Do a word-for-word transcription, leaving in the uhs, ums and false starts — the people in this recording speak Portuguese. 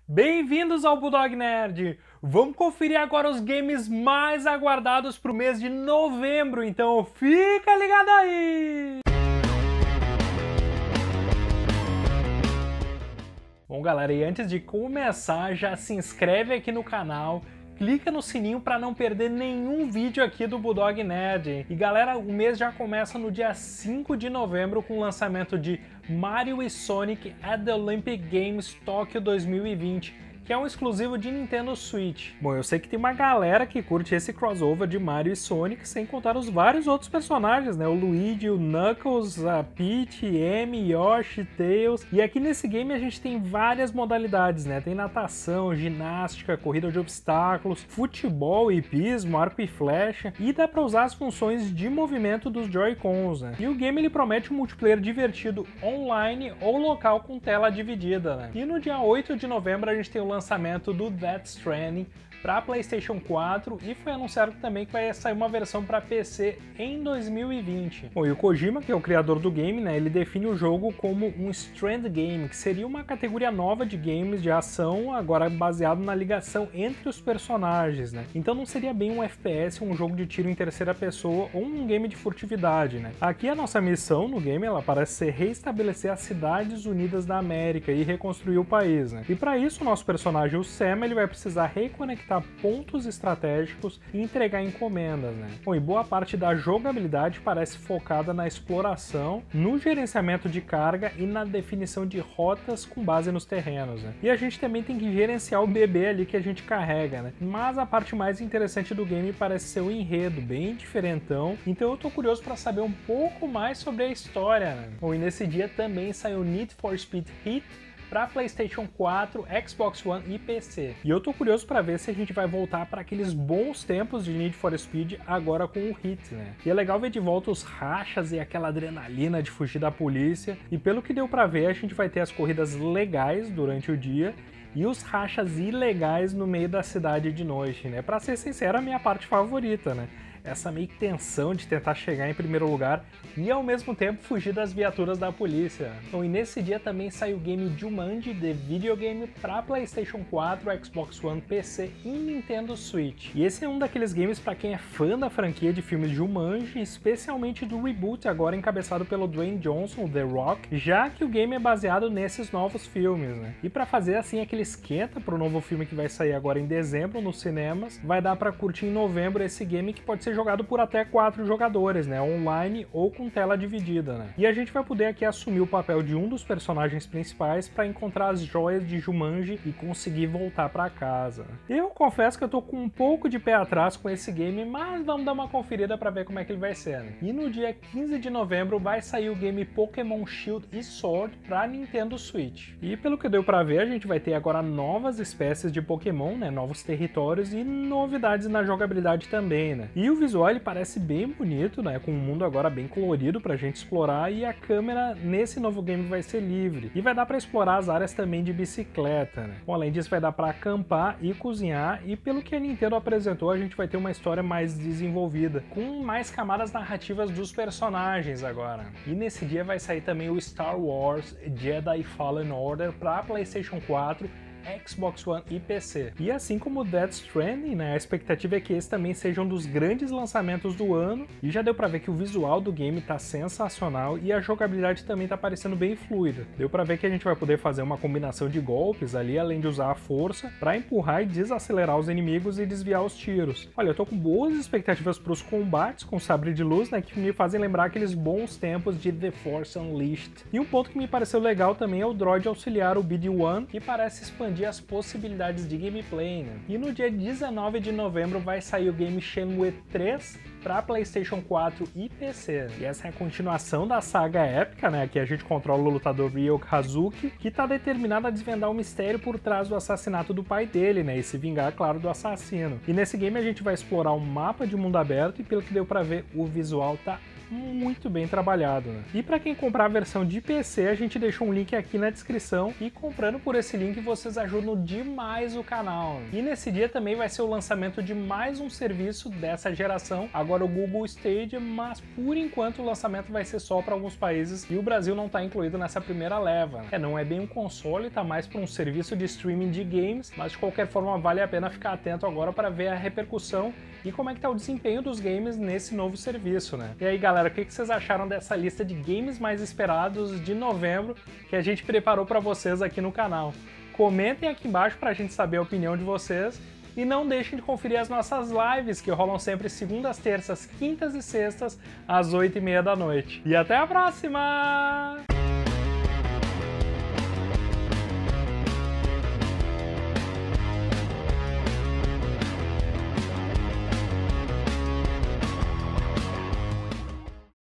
Bem-vindos ao Bulldog Nerd! Vamos conferir agora os games mais aguardados para o mês de novembro, então fica ligado aí! Bom galera, e antes de começar, já se inscreve aqui no canal, clica no sininho para não perder nenhum vídeo aqui do Bulldog Nerd. E galera, o mês já começa no dia cinco de novembro com o lançamento de Mario e Sonic at the Olympic Games Tóquio dois mil e vinte, que é um exclusivo de Nintendo Switch. Bom, eu sei que tem uma galera que curte esse crossover de Mario e Sonic, sem contar os vários outros personagens, né? O Luigi, o Knuckles, a Peach, Amy, Yoshi, Tails. E aqui nesse game a gente tem várias modalidades, né? Tem natação, ginástica, corrida de obstáculos, futebol, hipismo, arco e flecha, e dá pra usar as funções de movimento dos Joy-Cons, né? E o game ele promete um multiplayer divertido online ou local com tela dividida, né? E no dia oito de novembro a gente tem o lançamento do Death Stranding para PlayStation quatro e foi anunciado também que vai sair uma versão para P C em dois mil e vinte. Bom, e o Kojima, que é o criador do game, né, ele define o jogo como um Strand Game, que seria uma categoria nova de games de ação, agora baseado na ligação entre os personagens, né? Então não seria bem um F P S, um jogo de tiro em terceira pessoa ou um game de furtividade, né? Aqui a nossa missão no game, ela parece ser reestabelecer as Cidades Unidas da América e reconstruir o país, né? E para isso o nosso personagem, o Sam, ele vai precisar reconectar pontos estratégicos e entregar encomendas, né? Bom, e boa parte da jogabilidade parece focada na exploração, no gerenciamento de carga e na definição de rotas com base nos terrenos, né? E a gente também tem que gerenciar o bebê ali que a gente carrega, né? Mas a parte mais interessante do game parece ser o enredo, bem diferentão, então eu tô curioso para saber um pouco mais sobre a história, né? Bom, e nesse dia também saiu Need for Speed Heat para PlayStation quatro, Xbox One e P C. E eu tô curioso para ver se a gente vai voltar para aqueles bons tempos de Need for Speed agora com o Heat, né? E é legal ver de volta os rachas e aquela adrenalina de fugir da polícia. E pelo que deu para ver, a gente vai ter as corridas legais durante o dia e os rachas ilegais no meio da cidade de noite, né? Para ser sincero, a minha parte favorita, né? Essa meio que tensão de tentar chegar em primeiro lugar e ao mesmo tempo fugir das viaturas da polícia. Então, e nesse dia também saiu o game Jumanji The Video Game para PlayStation quatro, Xbox One, P C e Nintendo Switch. E esse é um daqueles games para quem é fã da franquia de filmes Jumanji, especialmente do reboot agora encabeçado pelo Dwayne Johnson, The Rock, já que o game é baseado nesses novos filmes, né? E para fazer assim aquele esquenta pro novo filme que vai sair agora em dezembro nos cinemas, vai dar para curtir em novembro esse game que pode ser jogado por até quatro jogadores, né, online ou com tela dividida, né? E a gente vai poder aqui assumir o papel de um dos personagens principais para encontrar as joias de Jumanji e conseguir voltar para casa. Eu confesso que eu tô com um pouco de pé atrás com esse game, mas vamos dar uma conferida para ver como é que ele vai ser, né? E no dia quinze de novembro vai sair o game Pokémon Shield e Sword para Nintendo Switch. E pelo que deu para ver, a gente vai ter agora novas espécies de Pokémon, né, novos territórios e novidades na jogabilidade também, né? E o visual ele parece bem bonito, né, com um mundo agora bem colorido pra gente explorar, e a câmera nesse novo game vai ser livre e vai dar para explorar as áreas também de bicicleta, né? Bom, além disso vai dar para acampar e cozinhar, e pelo que a Nintendo apresentou a gente vai ter uma história mais desenvolvida, com mais camadas narrativas dos personagens agora. E nesse dia vai sair também o Star Wars Jedi Fallen Order para PlayStation quatro, Xbox One e P C. E assim como Death Stranding, né, a expectativa é que esse também seja um dos grandes lançamentos do ano, e já deu pra ver que o visual do game tá sensacional e a jogabilidade também tá parecendo bem fluida. Deu pra ver que a gente vai poder fazer uma combinação de golpes ali, além de usar a força para empurrar e desacelerar os inimigos e desviar os tiros. Olha, eu tô com boas expectativas pros combates com sabre de luz, né, que me fazem lembrar aqueles bons tempos de The Force Unleashed. E um ponto que me pareceu legal também é o droid auxiliar, o B D um, que parece expandir as possibilidades de gameplay, né? E no dia dezenove de novembro vai sair o game Shenmue três para PlayStation quatro e P C. E essa é a continuação da saga épica, né? Que a gente controla o lutador Ryo Hazuki, que está determinado a desvendar o mistério por trás do assassinato do pai dele, né? E se vingar, claro, do assassino. E nesse game a gente vai explorar um mapa de mundo aberto e, pelo que deu para ver, o visual tá muito bem trabalhado, né? E para quem comprar a versão de P C, a gente deixou um link aqui na descrição e comprando por esse link vocês ajudam demais o canal. E nesse dia também vai ser o lançamento de mais um serviço dessa geração, agora o Google Stadia, mas por enquanto o lançamento vai ser só para alguns países e o Brasil não está incluído nessa primeira leva, né? É, não é bem um console, tá mais para um serviço de streaming de games, mas de qualquer forma vale a pena ficar atento agora para ver a repercussão e como é que tá o desempenho dos games nesse novo serviço, né? E aí, galera, o que vocês acharam dessa lista de games mais esperados de novembro que a gente preparou para vocês aqui no canal? Comentem aqui embaixo para a gente saber a opinião de vocês e não deixem de conferir as nossas lives que rolam sempre segundas, terças, quintas e sextas às oito e meia da noite. E até a próxima!